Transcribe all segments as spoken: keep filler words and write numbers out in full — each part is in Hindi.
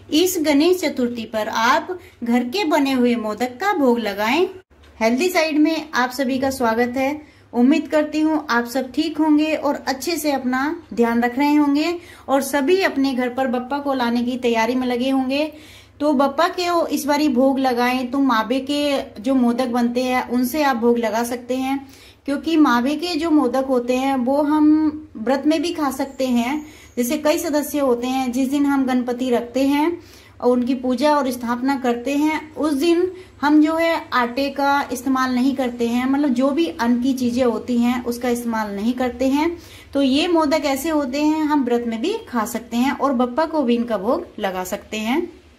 इस गणेश चतुर्थी पर आप घर के बने हुए मोदक का भोग लगाएं। हेल्दी साइड में आप सभी का स्वागत है। उम्मीद करती हूँ आप सब ठीक होंगे और अच्छे से अपना ध्यान रख रहे होंगे और सभी अपने घर पर बप्पा को लाने की तैयारी में लगे होंगे। तो बप्पा के इस बारी भोग लगाएं तो मावे के जो मोदक बनते हैं उनसे आप भोग लगा सकते हैं, क्योंकि मावे के जो मोदक होते हैं वो हम व्रत में भी खा सकते हैं। जैसे कई सदस्य होते हैं जिस दिन हम गणपति रखते हैं और उनकी पूजा और स्थापना करते हैं, उस दिन हम जो है आटे का इस्तेमाल नहीं करते हैं, मतलब जो भी अन्न की चीजें होती हैं उसका इस्तेमाल नहीं करते हैं। तो ये मोदक ऐसे होते हैं हम व्रत में भी खा सकते हैं और बप्पा को भी इनका भोग लगा सकते हैं।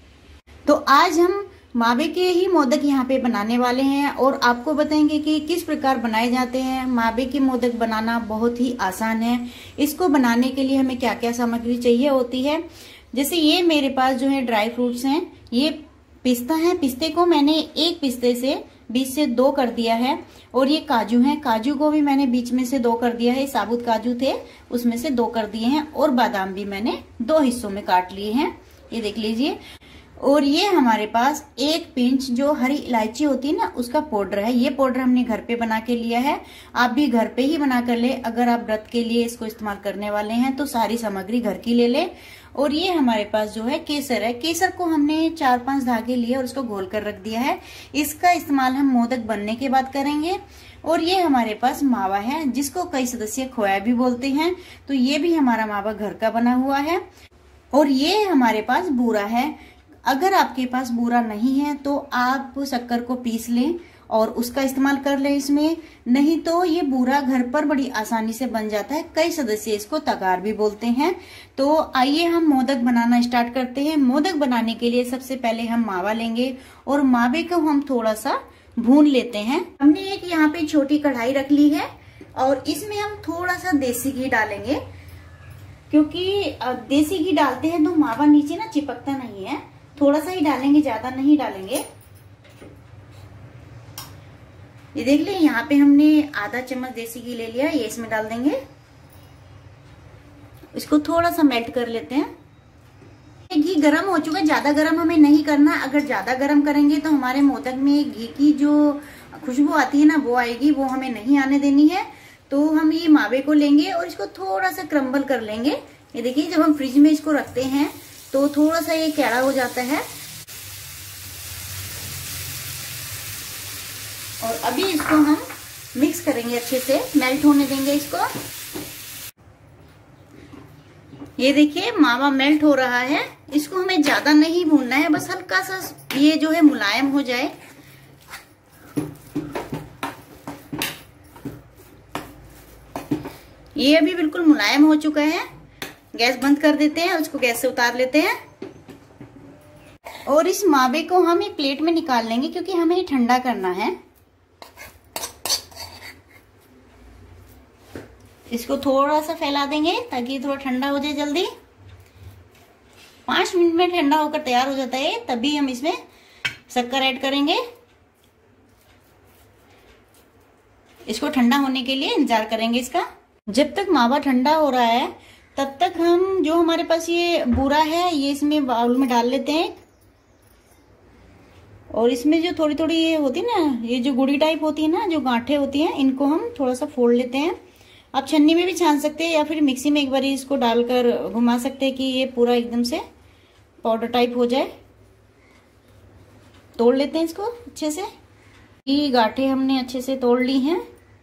तो आज हम मावे के ही मोदक यहाँ पे बनाने वाले हैं और आपको बताएंगे कि किस प्रकार बनाए जाते हैं। मावे के मोदक बनाना बहुत ही आसान है। इसको बनाने के लिए हमें क्या क्या सामग्री चाहिए होती है। जैसे ये मेरे पास जो है ड्राई फ्रूट्स हैं, ये पिस्ता है, पिस्ते को मैंने एक पिस्ते से बीच से दो कर दिया है। और ये काजू है, काजू को भी मैंने बीच में से दो कर दिया है। साबुत काजू थे उसमें से दो कर दिए हैं और बादाम भी मैंने दो हिस्सों में काट लिए हैं, ये देख लीजिए। और ये हमारे पास एक पिंच जो हरी इलायची होती है ना उसका पाउडर है। ये पाउडर हमने घर पे बना के लिया है। आप भी घर पे ही बना कर ले। अगर आप व्रत के लिए इसको इस्तेमाल करने वाले हैं तो सारी सामग्री घर की ले ले। और ये हमारे पास जो है केसर है। केसर को हमने चार पांच धागे लिए और उसको घोल कर रख दिया है। इसका इस्तेमाल हम मोदक बनने के बाद करेंगे। और ये हमारे पास मावा है जिसको कई सदस्य खोया भी बोलते हैं, तो ये भी हमारा मावा घर का बना हुआ है। और ये हमारे पास बूरा है। अगर आपके पास बूरा नहीं है तो आप शक्कर को पीस लें और उसका इस्तेमाल कर लें इसमें। नहीं तो ये बूरा घर पर बड़ी आसानी से बन जाता है। कई सदस्य इसको तगार भी बोलते हैं। तो आइए हम मोदक बनाना स्टार्ट करते हैं। मोदक बनाने के लिए सबसे पहले हम मावा लेंगे और मावे को हम थोड़ा सा भून लेते हैं। हमने एक यहाँ पे छोटी कढ़ाई रख ली है और इसमें हम थोड़ा सा देसी घी डालेंगे, क्योंकि देसी घी डालते हैं तो मावा नीचे ना चिपकता नहीं है। थोड़ा सा ही डालेंगे, ज्यादा नहीं डालेंगे। ये देख लें, यहाँ पे हमने आधा चम्मच देसी घी ले लिया, ये इसमें डाल देंगे। इसको थोड़ा सा मेल्ट कर लेते हैं। घी गरम हो चुका है, ज्यादा गरम हमें नहीं करना। अगर ज्यादा गरम करेंगे तो हमारे मोदक में घी की जो खुशबू आती है ना वो आएगी, वो हमें नहीं आने देनी है। तो हम ये मावे को लेंगे और इसको थोड़ा सा क्रम्बल कर लेंगे। ये देखिए, जब हम फ्रिज में इसको रखते हैं तो थोड़ा सा ये कैड़ा हो जाता है। और अभी इसको हम मिक्स करेंगे, अच्छे से मेल्ट होने देंगे इसको। ये देखिए मावा मेल्ट हो रहा है। इसको हमें ज्यादा नहीं भूनना है, बस हल्का सा ये जो है मुलायम हो जाए। ये अभी बिल्कुल मुलायम हो चुका है। गैस बंद कर देते हैं, उसको गैस से उतार लेते हैं। और इस मावे को हम एक प्लेट में निकाल लेंगे, क्योंकि हमें ठंडा करना है। इसको थोड़ा सा फैला देंगे ताकि थोड़ा ठंडा हो जाए जल्दी। पांच मिनट में ठंडा होकर तैयार हो जाता है, तभी हम इसमें शक्कर ऐड करेंगे। इसको ठंडा होने के लिए इंतजार करेंगे इसका। जब तक मावा ठंडा हो रहा है तब तक हम जो हमारे पास ये बूरा है ये इसमें बाउल में डाल लेते हैं। और इसमें जो थोड़ी थोड़ी ये होती है ना, ये जो गुड़ी टाइप होती है ना, जो गांठें होती हैं, इनको हम थोड़ा सा फोड़ लेते हैं। आप छन्नी में भी छान सकते हैं या फिर मिक्सी में एक बार इसको डालकर घुमा सकते हैं कि ये पूरा एकदम से पाउडर टाइप हो जाए। तोड़ लेते हैं इसको अच्छे से। ये गांठें हमने अच्छे से तोड़ ली हैं।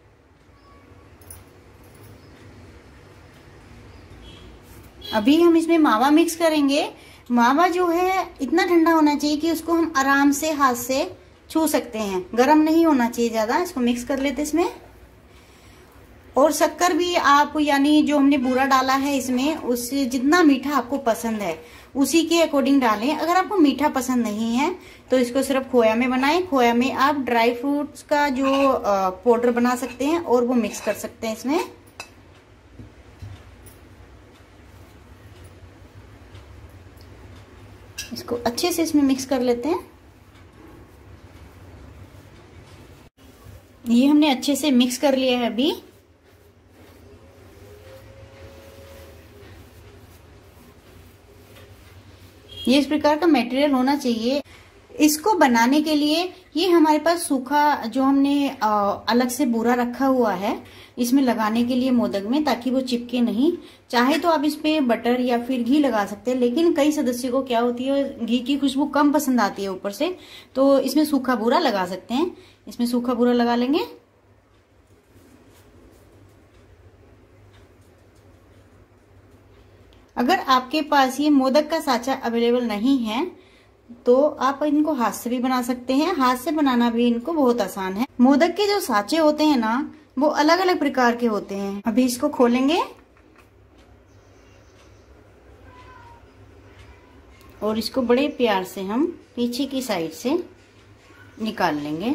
अभी हम इसमें मावा मिक्स करेंगे। मावा जो है इतना ठंडा होना चाहिए कि उसको हम आराम से हाथ से छू सकते हैं, गरम नहीं होना चाहिए ज्यादा। इसको मिक्स कर लेते इसमें। और शक्कर भी आप, यानी जो हमने बूरा डाला है इसमें, उससे जितना मीठा आपको पसंद है उसी के अकॉर्डिंग डालें। अगर आपको मीठा पसंद नहीं है तो इसको सिर्फ खोया में बनाएं। खोया में आप ड्राई फ्रूट्स का जो पाउडर बना सकते हैं और वो मिक्स कर सकते हैं इसमें। इसको अच्छे से इसमें मिक्स कर लेते हैं। ये हमने अच्छे से मिक्स कर लिया है अभी। ये इस प्रकार का मटेरियल होना चाहिए। इसको बनाने के लिए ये हमारे पास सूखा जो हमने अलग से बोरा रखा हुआ है इसमें लगाने के लिए मोदक में, ताकि वो चिपके नहीं। चाहे तो आप इस पे बटर या फिर घी लगा सकते हैं, लेकिन कई सदस्यों को क्या होती है घी की खुशबू कम पसंद आती है ऊपर से, तो इसमें सूखा बोरा लगा सकते हैं। इसमें सूखा बोरा लगा लेंगे। अगर आपके पास ये मोदक का साचा अवेलेबल नहीं है तो आप इनको हाथ से भी बना सकते हैं। हाथ से बनाना भी इनको बहुत आसान है। मोदक के जो साचे होते हैं ना वो अलग अलग प्रकार के होते हैं। अभी इसको खोलेंगे और इसको बड़े प्यार से हम पीछे की साइड से निकाल लेंगे।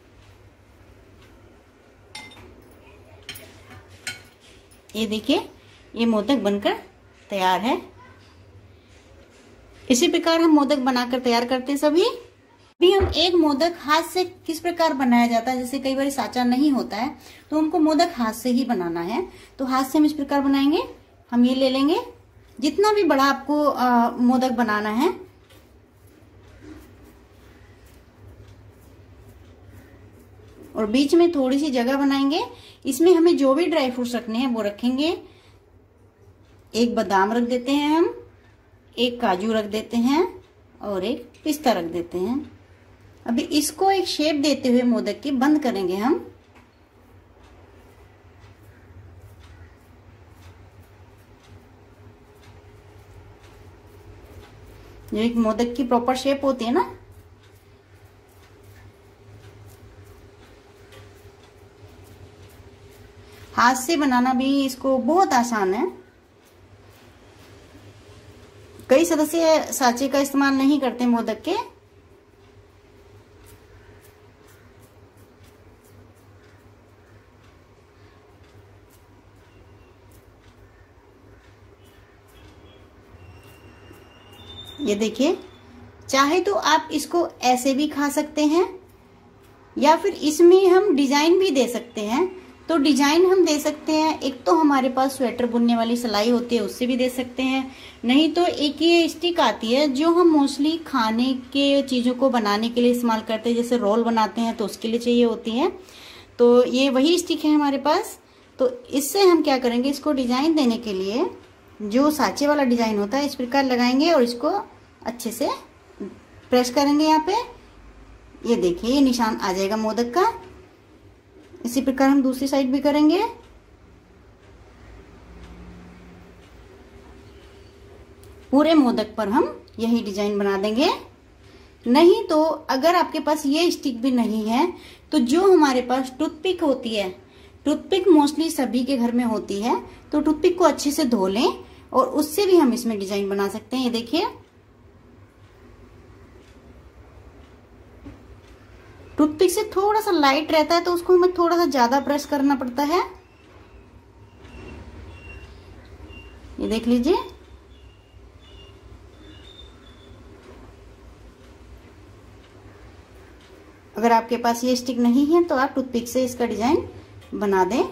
ये देखिए ये मोदक बनकर तैयार है। इसी प्रकार हम मोदक बनाकर तैयार करते हैं सभी। अभी हम एक मोदक हाथ से किस प्रकार बनाया जाता है, जैसे कई बार साचा नहीं होता है तो हमको मोदक हाथ से ही बनाना है, तो हाथ से हम इस प्रकार बनाएंगे। हम ये ले लेंगे जितना भी बड़ा आपको आ, मोदक बनाना है। और बीच में थोड़ी सी जगह बनाएंगे। इसमें हमें जो भी ड्राई फ्रूट्स रखने हैं वो रखेंगे। एक बादाम रख देते हैं हम, एक काजू रख देते हैं और एक पिस्ता रख देते हैं। अभी इसको एक शेप देते हुए मोदक की बंद करेंगे हम। जो एक मोदक की प्रॉपर शेप होती है ना, हाथ से बनाना भी इसको बहुत आसान है। कई सदस्य साचे का इस्तेमाल नहीं करते मोदक के। ये देखिए, चाहे तो आप इसको ऐसे भी खा सकते हैं या फिर इसमें हम डिजाइन भी दे सकते हैं। तो डिजाइन हम दे सकते हैं, एक तो हमारे पास स्वेटर बुनने वाली सिलाई होती है उससे भी दे सकते हैं, नहीं तो एक ये स्टिक आती है जो हम मोस्टली खाने के चीजों को बनाने के लिए इस्तेमाल करते हैं, जैसे रोल बनाते हैं तो उसके लिए चाहिए होती है। तो ये वही स्टिक है हमारे पास। तो इससे हम क्या करेंगे, इसको डिजाइन देने के लिए जो साँचे वाला डिजाइन होता है इस प्रकार लगाएंगे और इसको अच्छे से प्रेस करेंगे। यहाँ पे ये देखिए ये निशान आ जाएगा मोदक का। इसी प्रकार हम दूसरी साइड भी करेंगे। पूरे मोदक पर हम यही डिजाइन बना देंगे। नहीं तो अगर आपके पास ये स्टिक भी नहीं है तो जो हमारे पास टूथपिक होती है, टूथपिक मोस्टली सभी के घर में होती है, तो टूथपिक को अच्छे से धो लें और उससे भी हम इसमें डिजाइन बना सकते हैं। ये देखिए टूथपिक से थोड़ा सा लाइट रहता है तो उसको हमें थोड़ा सा ज्यादा प्रेस करना पड़ता है। ये देख लीजिए। अगर आपके पास ये स्टिक नहीं है तो आप टूथपिक से इसका डिजाइन बना दें।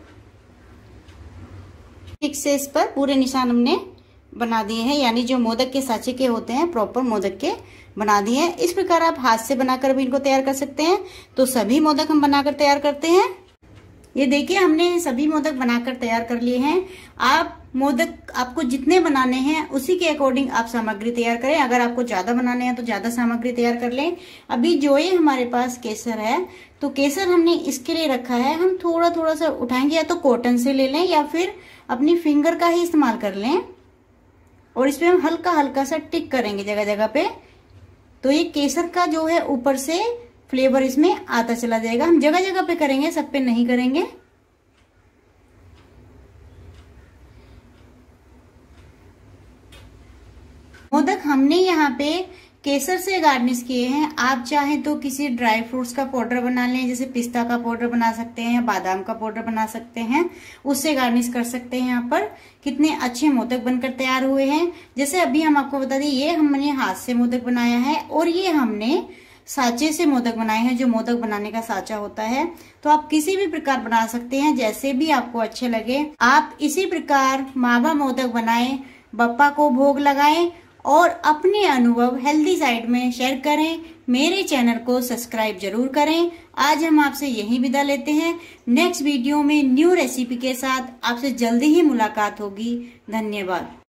स्टिक से इस पर पूरे निशान हमने बना दिए हैं, यानी जो मोदक के साँचे के होते हैं प्रॉपर मोदक के बना दिए हैं। इस प्रकार आप हाथ से बनाकर भी इनको तैयार कर सकते हैं। तो सभी मोदक हम बनाकर तैयार करते हैं। ये देखिए हमने सभी मोदक बनाकर तैयार कर लिए हैं। आप मोदक आपको जितने बनाने हैं उसी के अकॉर्डिंग आप सामग्री तैयार करें। अगर आपको ज्यादा बनाने हैं तो ज्यादा सामग्री तैयार कर लें। अभी जो ये हमारे पास केसर है तो केसर हमने इसके लिए रखा है, हम थोड़ा थोड़ा सा उठाएंगे, या तो कॉटन से ले लें या फिर अपनी फिंगर का ही इस्तेमाल कर लें और इसमें हम हल्का हल्का सा टिक करेंगे जगह जगह पे। तो ये केसर का जो है ऊपर से फ्लेवर इसमें आता चला जाएगा। हम जगह जगह पे करेंगे, सब पे नहीं करेंगे। मोदक हमने यहाँ पे केसर से गार्निश किए हैं। आप चाहें तो किसी ड्राई फ्रूट्स का पाउडर बना लें, जैसे पिस्ता का पाउडर बना सकते हैं, बादाम का पाउडर बना सकते हैं, उससे गार्निश कर सकते हैं। यहाँ पर कितने अच्छे मोदक बनकर तैयार हुए हैं। जैसे अभी हम आपको बता दें, ये हमने हाथ से मोदक बनाया है और ये हमने साँचे से मोदक बनाए हैं, जो मोदक बनाने का साँचा होता है। तो आप किसी भी प्रकार बना सकते हैं, जैसे भी आपको अच्छे लगे। आप इसी प्रकार मावा मोदक बनाएं, बप्पा को भोग लगाएं और अपने अनुभव हेल्दी साइड में शेयर करें। मेरे चैनल को सब्सक्राइब जरूर करें। आज हम आपसे यहीं विदा लेते हैं। नेक्स्ट वीडियो में न्यू रेसिपी के साथ आपसे जल्दी ही मुलाकात होगी। धन्यवाद।